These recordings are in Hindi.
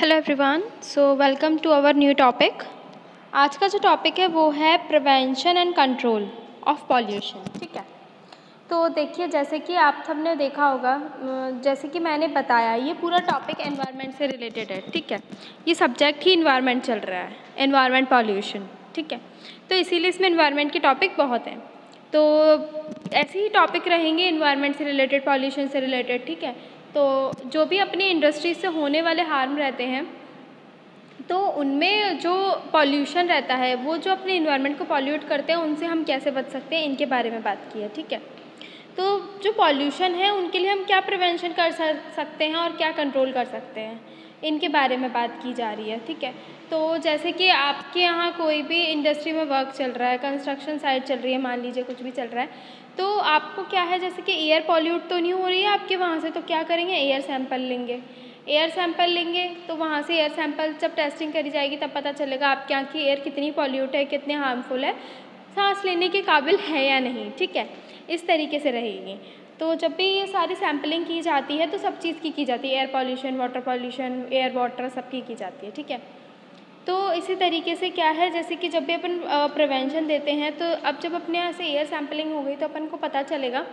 Hello everyone, so welcome to our new topic. आज का जो टॉपिक है वो है prevention and control of pollution. ठीक है, तो देखिए जैसे कि आप सबने देखा होगा, जैसे कि मैंने बताया ये पूरा टॉपिक एनवायरनमेंट से रिलेटेड है। ठीक है, ये सब्जेक्ट ही एनवायरनमेंट चल रहा है, एनवायरनमेंट पॉल्यूशन। ठीक है, तो इसीलिए इसमें एनवायरनमेंट के टॉपिक बहुत हैं। तो ऐसे ही टॉपिक रहेंगे एनवायरनमेंट से रिलेटेड, पॉल्यूशन से रिलेटेड। ठीक है, तो जो भी अपनी इंडस्ट्री से होने वाले हार्म रहते हैं, तो उनमें जो पॉल्यूशन रहता है, वो जो अपने इन्वायरमेंट को पॉल्यूट करते हैं, उनसे हम कैसे बच सकते हैं, इनके बारे में बात की है। ठीक है, तो जो पॉल्यूशन है उनके लिए हम क्या प्रिवेंशन कर सकते हैं और क्या कंट्रोल कर सकते हैं, इनके बारे में बात की जा रही है। ठीक है, तो जैसे कि आपके यहाँ कोई भी इंडस्ट्री में वर्क चल रहा है, कंस्ट्रक्शन साइट चल रही है, मान लीजिए कुछ भी चल रहा है, तो आपको क्या है, जैसे कि एयर पॉल्यूट तो नहीं हो रही है आपके वहाँ से, तो क्या करेंगे, एयर सैंपल लेंगे। एयर सैंपल लेंगे तो वहाँ से एयर सैंपल जब टेस्टिंग करी जाएगी तब पता चलेगा आपके यहाँ की एयर कितनी पॉल्यूट है, कितने हार्मफुल है, सांस लेने के काबिल है या नहीं। ठीक है, इस तरीके से रहेगी। तो जब भी ये सारी सैम्पलिंग की जाती है तो सब चीज़ की जाती है, air pollution, water pollution, air water, सब की जाती है। ठीक है, तो इसी तरीके से क्या है, जैसे कि जब भी अपन प्रिवेंशन देते हैं, तो अब जब अपने यहाँ से एयर सैम्पलिंग हो गई तो अपन को पता चलेगा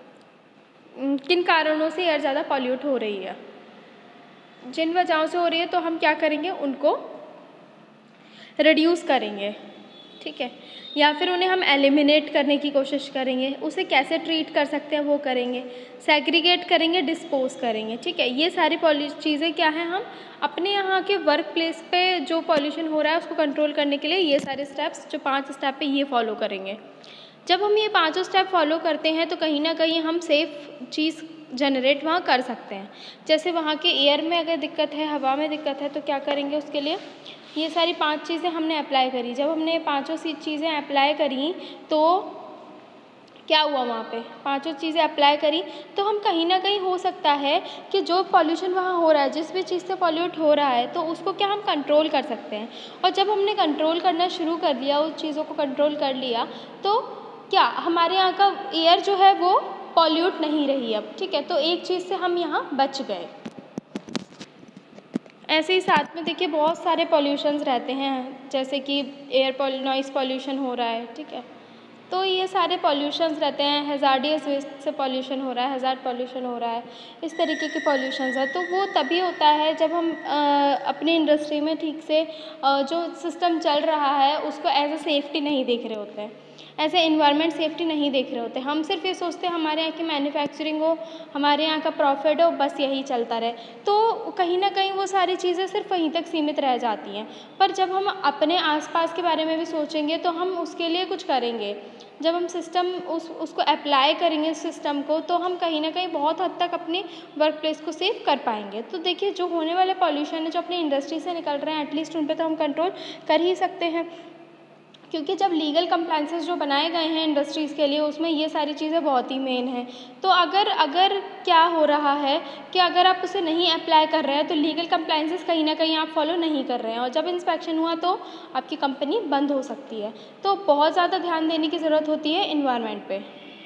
किन कारणों से एयर ज़्यादा पॉल्यूट हो रही है, जिन वजहों से हो रही है, तो हम क्या करेंगे, उनको रिड्यूस करेंगे। ठीक है, या फिर उन्हें हम एलिमिनेट करने की कोशिश करेंगे। उसे कैसे ट्रीट कर सकते हैं वो करेंगे, सेग्रीगेट करेंगे, डिस्पोज करेंगे। ठीक है, ये सारी चीज़ें क्या हैं, हम अपने यहाँ के वर्क प्लेस पे जो पॉल्यूशन हो रहा है उसको कंट्रोल करने के लिए ये सारे स्टेप्स, जो 5 स्टेप है, ये फॉलो करेंगे। जब हम ये 5 स्टेप फॉलो करते हैं तो कहीं ना कहीं हम सेफ़ चीज़ जनरेट वहाँ कर सकते हैं। जैसे वहाँ के एयर में अगर दिक्कत है, हवा में दिक्कत है, तो क्या करेंगे, उसके लिए ये सारी 5 चीज़ें हमने अप्लाई करी। जब हमने ये पाँचों चीज़ें अप्लाई करी तो क्या हुआ, वहाँ पे 5 चीज़ें अप्लाई करी तो हम कहीं ना कहीं हो सकता है कि जो पॉल्यूशन वहाँ हो रहा है, जिस भी चीज़ से पॉल्यूट हो रहा है, तो उसको क्या हम कंट्रोल कर सकते हैं। और जब हमने कंट्रोल करना शुरू कर दिया, उस चीज़ों को कंट्रोल कर लिया, तो क्या हमारे यहाँ का एयर जो है वो पॉल्यूट नहीं रही अब। ठीक है, तो एक चीज़ से हम यहाँ बच गए। ऐसे ही साथ में देखिए बहुत सारे पॉल्यूशंस रहते हैं, जैसे कि नॉइज़ पॉल्यूशन हो रहा है। ठीक है, तो ये सारे पॉल्यूशंस रहते हैं, हैज़ार्डियस वेस्ट से पॉल्यूशन हो रहा है, हैज़ार्ड पॉल्यूशन हो रहा है, इस तरीके के पॉल्यूशंस है। तो वो तभी होता है जब हम अपनी इंडस्ट्री में ठीक से जो सिस्टम चल रहा है उसको एज अ सेफ्टी नहीं देख रहे होते हैं, एज ए इन्वायरमेंट सेफ्टी नहीं देख रहे होते। हम सिर्फ ये सोचते हैं हमारे यहाँ की मैन्युफैक्चरिंग हो, हमारे यहाँ का प्रॉफिट हो, बस यही चलता रहे, तो कहीं ना कहीं वो सारी चीज़ें सिर्फ वहीं तक सीमित रह जाती हैं। पर जब हम अपने आसपास के बारे में भी सोचेंगे तो हम उसके लिए कुछ करेंगे। जब हम सिस्टम उसको अप्लाई करेंगे सिस्टम को, तो हम कहीं ना कहीं बहुत हद तक अपने वर्क प्लेस को सेव कर पाएंगे। तो देखिए जो होने वाले पॉल्यूशन है, जो अपनी इंडस्ट्री से निकल रहे हैं, एटलीस्ट उन पर तो हम कंट्रोल कर ही सकते हैं, क्योंकि जब लीगल कंप्लायंसेस जो बनाए गए हैं इंडस्ट्रीज़ के लिए, उसमें ये सारी चीज़ें बहुत ही मेन हैं। तो अगर क्या हो रहा है कि अगर आप उसे नहीं अप्लाई कर रहे हैं तो लीगल कंप्लायंसेस कहीं ना कहीं आप फॉलो नहीं कर रहे हैं, और जब इंस्पेक्शन हुआ तो आपकी कंपनी बंद हो सकती है। तो बहुत ज़्यादा ध्यान देने की ज़रूरत होती है इन्वायरमेंट पे।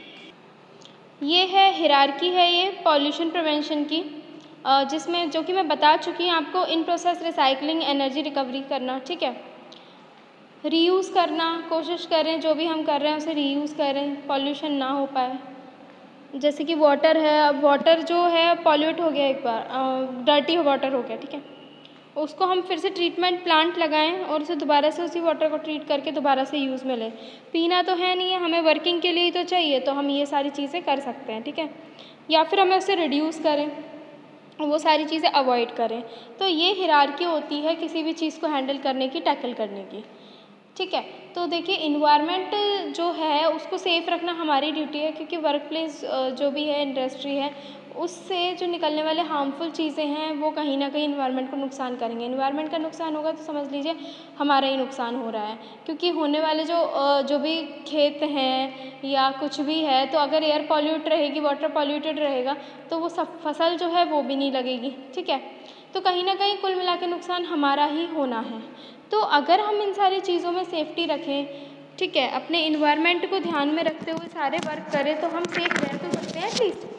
ये है हिरार्की है ये पॉल्यूशन प्रिवेंशन की, जिसमें जो कि मैं बता चुकी हूँ आपको, इन प्रोसेस रिसाइकलिंग, एनर्जी रिकवरी करना। ठीक है, रीयूज़ करना, कोशिश करें जो भी हम कर रहे हैं उसे रीयूज़ करें, पॉल्यूशन ना हो पाए। जैसे कि वाटर है, अब वाटर जो है पॉल्यूट हो गया, एक बार डर्टी वाटर हो गया, ठीक है, उसको हम फिर से ट्रीटमेंट प्लांट लगाएं और उसे दोबारा से उसी वाटर को ट्रीट करके दोबारा से यूज़ में लें। पीना तो है नहीं है, हमें वर्किंग के लिए ही तो चाहिए, तो हम ये सारी चीज़ें कर सकते हैं। ठीक है, या फिर हमें उसे रिड्यूस करें, वो सारी चीज़ें अवॉइड करें। तो ये हिरार्की होती है किसी भी चीज़ को हैंडल करने की, टैकल करने की। ठीक है, तो देखिए इन्वायरमेंट जो है उसको सेफ़ रखना हमारी ड्यूटी है, क्योंकि वर्क प्लेस जो भी है, इंडस्ट्री है, उससे जो निकलने वाले हार्मफुल चीज़ें हैं वो कहीं ना कहीं इन्वायरमेंट को नुकसान करेंगे। इन्वायरमेंट का नुकसान होगा तो समझ लीजिए हमारा ही नुकसान हो रहा है, क्योंकि होने वाले जो भी खेत हैं या कुछ भी है, तो अगर एयर पॉल्यूट रहेगी, वाटर पॉल्यूटेड रहेगा, तो वो सब फसल जो है वो भी नहीं लगेगी। ठीक है, तो कहीं ना कहीं कुल मिला के नुकसान हमारा ही होना है। तो अगर हम इन सारी चीज़ों में सेफ्टी रखें, ठीक है, अपने इन्वायरमेंट को ध्यान में रखते हुए सारे वर्क करें, तो हम सेफ रह तो सकते हैं एटलीस्ट।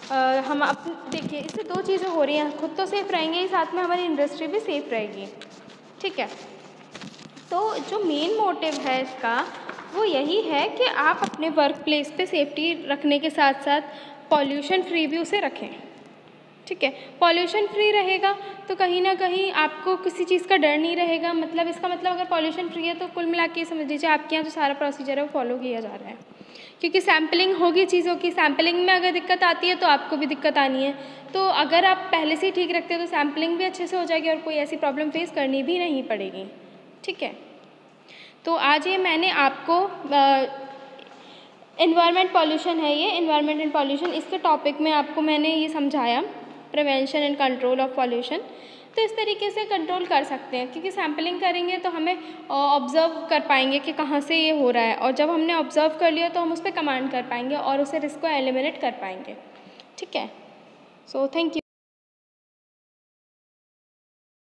हम देखिए इससे दो चीज़ें हो रही हैं, खुद तो सेफ़ रहेंगे ही, साथ में हमारी इंडस्ट्री भी सेफ़ रहेगी, ठीक है। तो जो मेन मोटिव है इसका वो यही है कि आप अपने वर्क प्लेस पे सेफ्टी रखने के साथ साथ पॉल्यूशन फ्री भी उसे रखें, ठीक है। पॉल्यूशन फ्री रहेगा तो कहीं ना कहीं आपको किसी चीज़ का डर नहीं रहेगा, मतलब इसका मतलब अगर पॉल्यूशन फ्री है तो कुल मिला के समझ लीजिए आपके यहाँ जो सारा प्रोसीजर है वो फॉलो किया जा रहा है, क्योंकि सैम्पलिंग होगी चीज़ों की, सैम्पलिंग में अगर दिक्कत आती है तो आपको भी दिक्कत आनी है। तो अगर आप पहले से ही ठीक रखते हो तो सैम्पलिंग भी अच्छे से हो जाएगी और कोई ऐसी प्रॉब्लम फेस करनी भी नहीं पड़ेगी, ठीक है। तो आज ये मैंने आपको एनवायरनमेंट पॉल्यूशन है, ये एनवायरनमेंट एंड पॉल्यूशन, इसके टॉपिक में आपको मैंने ये समझाया prevention and control of pollution. तो इस तरीके से कंट्रोल कर सकते हैं, क्योंकि सैम्पलिंग करेंगे तो हमें ऑब्ज़र्व कर पाएंगे कि कहाँ से ये हो रहा है, और जब हमने ऑब्ज़र्व कर लिया तो हम उस पर कमांड कर पाएंगे और उसे रिस्क को एलिमिनेट कर पाएंगे, ठीक है। So thank you.